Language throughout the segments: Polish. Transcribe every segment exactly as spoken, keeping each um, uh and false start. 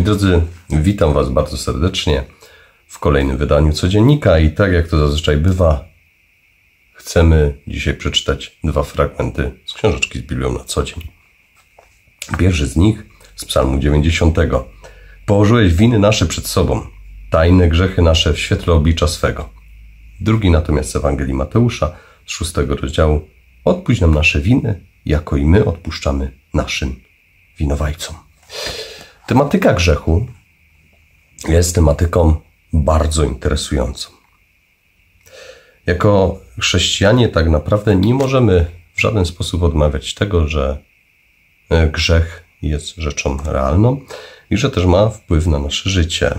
drodzy, witam Was bardzo serdecznie w kolejnym wydaniu Codziennika i tak jak to zazwyczaj bywa, chcemy dzisiaj przeczytać dwa fragmenty z książeczki z Biblią na co dzień. Pierwszy z nich z Psalmu dziewięćdziesiątego. Położyłeś winy nasze przed sobą, tajne grzechy nasze w świetle oblicza swego. Drugi natomiast z Ewangelii Mateusza z szóstego rozdziału. Odpuść nam nasze winy, jako i my odpuszczamy naszym winowajcom. Tematyka grzechu jest tematyką bardzo interesującą. Jako chrześcijanie tak naprawdę nie możemy w żaden sposób odmawiać tego, że grzech jest rzeczą realną i że też ma wpływ na nasze życie.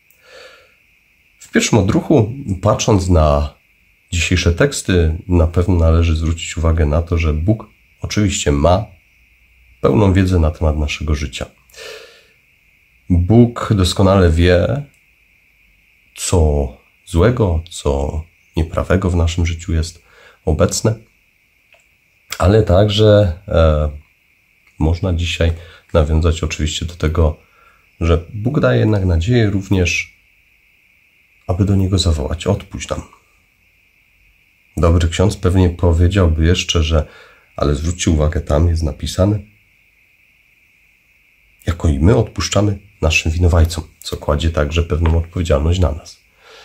W pierwszym odruchu, patrząc na dzisiejsze teksty, na pewno należy zwrócić uwagę na to, że Bóg oczywiście ma pełną wiedzę na temat naszego życia. Bóg doskonale wie, co złego, co nieprawego w naszym życiu jest obecne, ale także e, można dzisiaj nawiązać oczywiście do tego, że Bóg daje jednak nadzieję również, aby do Niego zawołać: odpuść nam. Dobry ksiądz pewnie powiedziałby jeszcze, że ale zwróćcie uwagę, tam jest napisane: jako i my odpuszczamy naszym winowajcom, co kładzie także pewną odpowiedzialność na nas.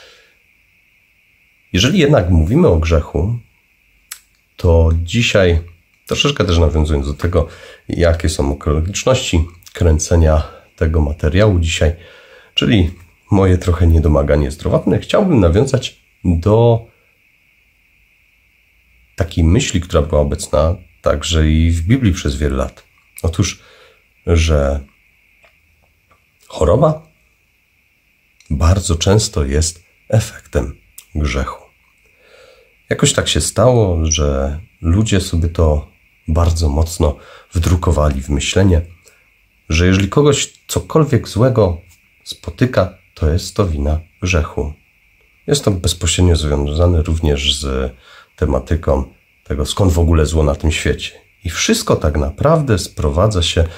Jeżeli jednak mówimy o grzechu, to dzisiaj, troszeczkę też nawiązując do tego, jakie są okoliczności kręcenia tego materiału dzisiaj, czyli moje trochę niedomaganie zdrowotne, chciałbym nawiązać do takiej myśli, która była obecna także i w Biblii przez wiele lat. Otóż, że choroba bardzo często jest efektem grzechu. Jakoś tak się stało, że ludzie sobie to bardzo mocno wdrukowali w myślenie, że jeżeli kogoś cokolwiek złego spotyka, to jest to wina grzechu. Jest to bezpośrednio związane również z tematyką tego, skąd w ogóle zło na tym świecie. I wszystko tak naprawdę sprowadza się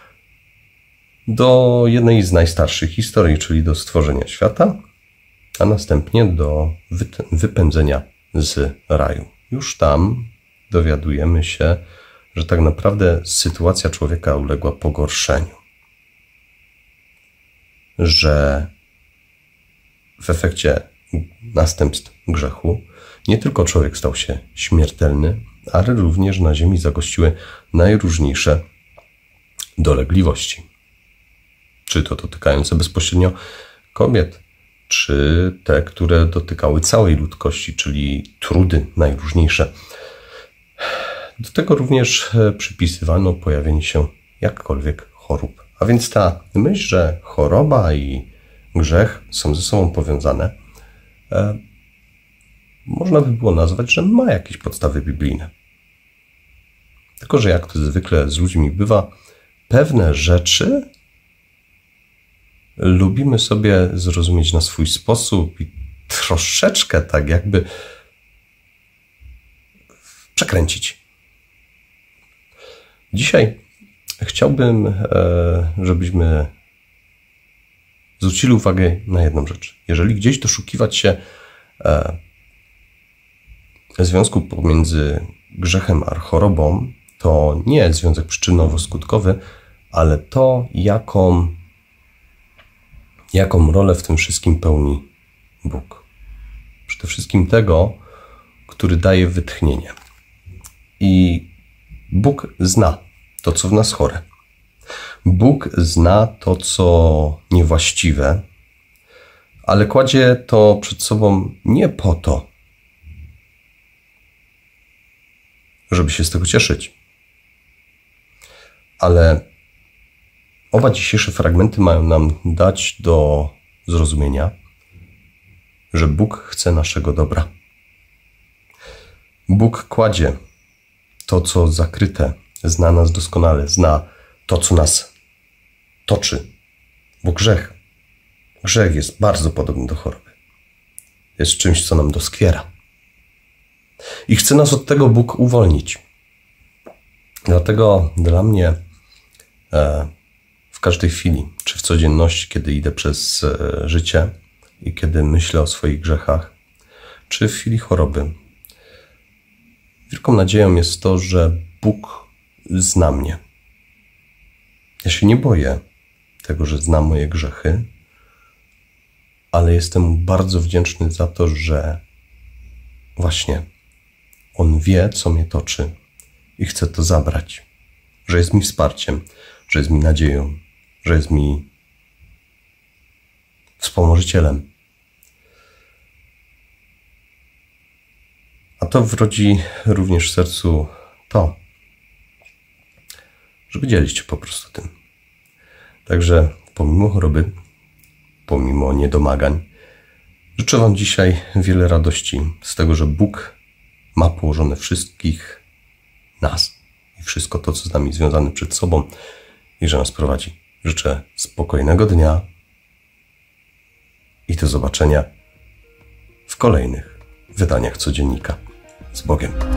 do jednej z najstarszych historii, czyli do stworzenia świata, a następnie do wypędzenia z raju. Już tam dowiadujemy się, że tak naprawdę sytuacja człowieka uległa pogorszeniu. Że w efekcie następstw grzechu nie tylko człowiek stał się śmiertelny, ale również na ziemi zagościły najróżniejsze dolegliwości. Czy to dotykające bezpośrednio kobiet, czy te, które dotykały całej ludzkości, czyli trudy najróżniejsze. Do tego również przypisywano pojawienie się jakkolwiek chorób. A więc ta myśl, że choroba i grzech są ze sobą powiązane, e, można by było nazwać, że ma jakieś podstawy biblijne. Tylko że jak to zwykle z ludźmi bywa, pewne rzeczy lubimy sobie zrozumieć na swój sposób i troszeczkę tak jakby przekręcić. Dzisiaj chciałbym, żebyśmy zwrócili uwagę na jedną rzecz. Jeżeli gdzieś doszukiwać się związku pomiędzy grzechem a chorobą, to nie związek przyczynowo-skutkowy, ale to, jaką Jaką rolę w tym wszystkim pełni Bóg. Przede wszystkim tego, który daje wytchnienie. I Bóg zna to, co w nas chore. Bóg zna to, co niewłaściwe, ale kładzie to przed sobą nie po to, żeby się z tego cieszyć. Ale oba dzisiejsze fragmenty mają nam dać do zrozumienia, że Bóg chce naszego dobra. Bóg kładzie to, co zakryte, zna nas doskonale, zna to, co nas toczy. Bo grzech, grzech jest bardzo podobny do choroby. Jest czymś, co nam doskwiera. I chce nas od tego Bóg uwolnić. Dlatego dla mnie e, w każdej chwili, czy w codzienności, kiedy idę przez życie i kiedy myślę o swoich grzechach, czy w chwili choroby. Wielką nadzieją jest to, że Bóg zna mnie. Ja się nie boję tego, że zna moje grzechy, ale jestem mu bardzo wdzięczny za to, że właśnie On wie, co mnie toczy i chce to zabrać. Że jest mi wsparciem, że jest mi nadzieją, że jest mi wspomożycielem. A to wrodzi również w sercu to, żeby dzielić się po prostu tym. Także pomimo choroby, pomimo niedomagań, życzę Wam dzisiaj wiele radości z tego, że Bóg ma położone wszystkich nas i wszystko to, co z nami związane przed sobą i że nas prowadzi. Życzę spokojnego dnia i do zobaczenia w kolejnych wydaniach Codziennika. Z Bogiem.